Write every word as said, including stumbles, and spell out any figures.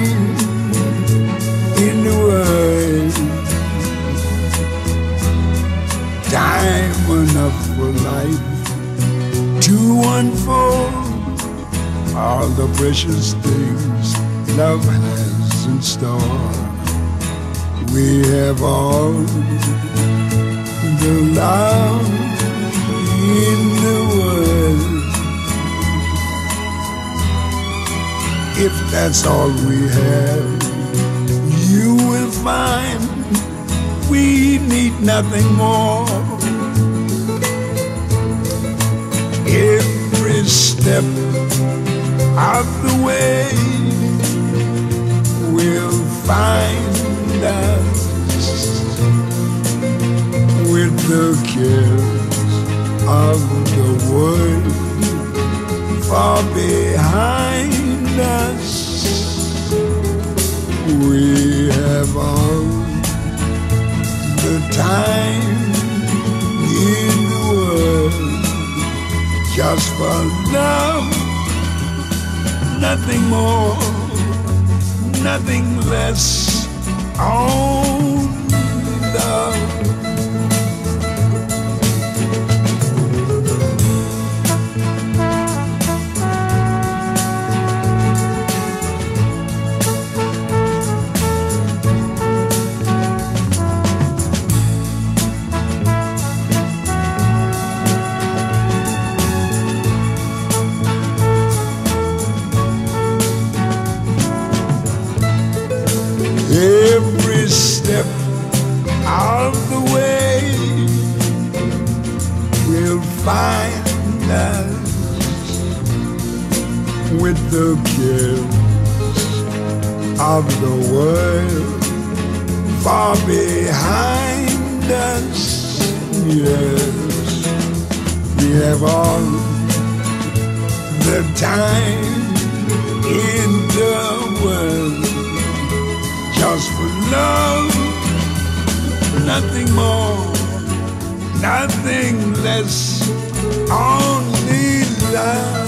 time in the world, time enough for life to unfold all the precious things love has in store. We have all the love in the world. If that's all we have, you will find we need nothing more. Every step of the way will find us with the cares of the world far behind us. We have all the time in the world just for love, nothing more, nothing less, only love. Every step of the way will find us with the cares of the world far behind us. Yes, we have all the time in the world just for love, nothing more, nothing less, only love.